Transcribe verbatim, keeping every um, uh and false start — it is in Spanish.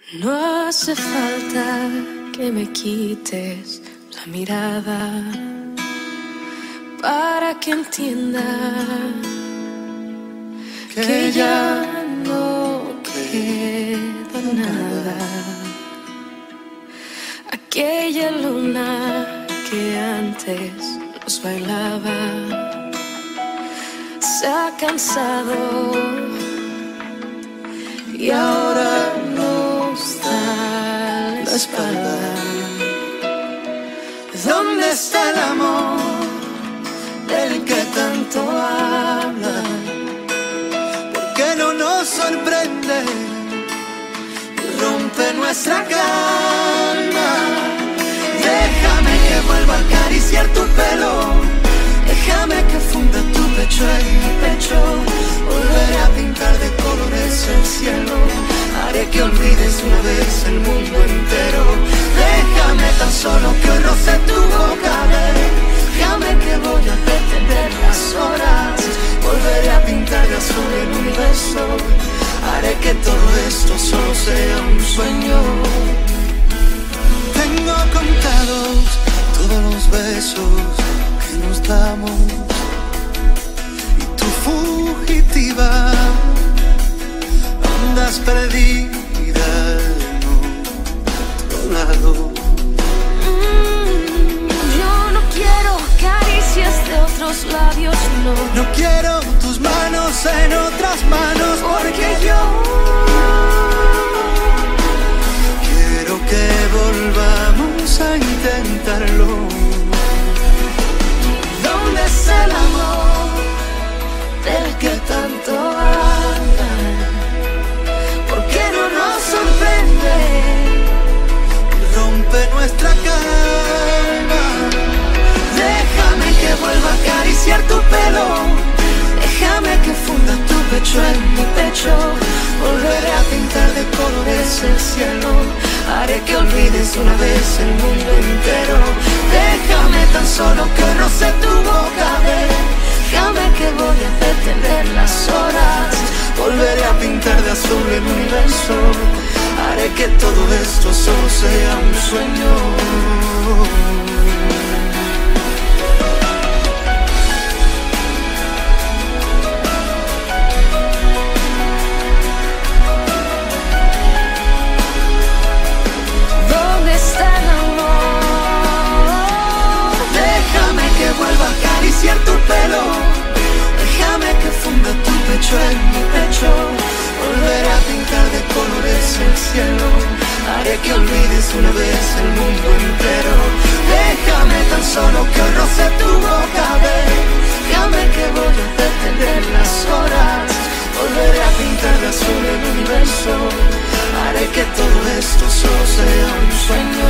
No hace falta que me quites la mirada para que entienda que, que ya no queda nada. Aquella luna que antes nos bailaba se ha cansado y ahora nos da la espalda. ¿Dónde está el amor del que tanto hablan? ¿Por qué no nos sorprende y rompe nuestra calma? Déjame que vuelva a acariciar tu pelo, déjame que funda tu pecho en mi pecho. Volveré a pintar de colores el cielo, haré que olvides una vez el mundo entero. Déjame tan solo que hoy roce tu boca, déjame que voy a detener las horas. Volveré a pintar de azul el universo, haré que todo esto solo sea un sueño. Tengo contados todos los besos que nos damos, y tú fugitiva andas perdida en otro lado. Mm, yo no quiero caricias de otros labios, no. No quiero tus manos en otras manos, porque yo quiero que volvamos a intentarlo. ¿Dónde está el amor del que tanto hablan? ¿Por qué no nos sorprende y rompe nuestra calma? Déjame que vuelva a acariciar tu pelo, déjame que funda tu pecho en mi pecho. Volveré a pintar de colores el cielo, haré que olvides una vez el mundo entero. Déjame tan solo que roce tu boca, déjame que voy a detener las horas. Volveré a pintar de azul el universo, haré que todo esto solo sea un sueño. Vuelva a acariciar tu pelo, déjame que funda tu pecho en mi pecho. Volveré a pintar de colores el cielo, haré que olvides una vez el mundo entero. Déjame tan solo que roce tu boca, déjame que voy a detener las horas. Volveré a pintar de azul el universo, haré que todo esto solo sea un sueño.